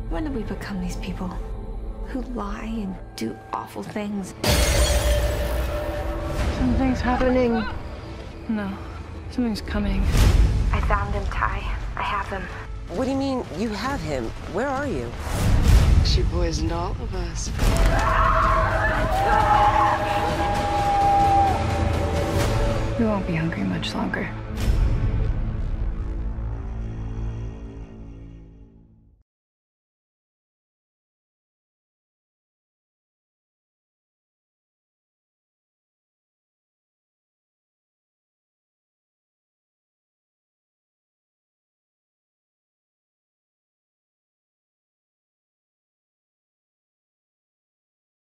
When did we become these people who lie and do awful things? Something's happening. No, something's coming. I found him, Ty. I have him. What do you mean, you have him? Where are you? She poisoned all of us. We won't be hungry much longer.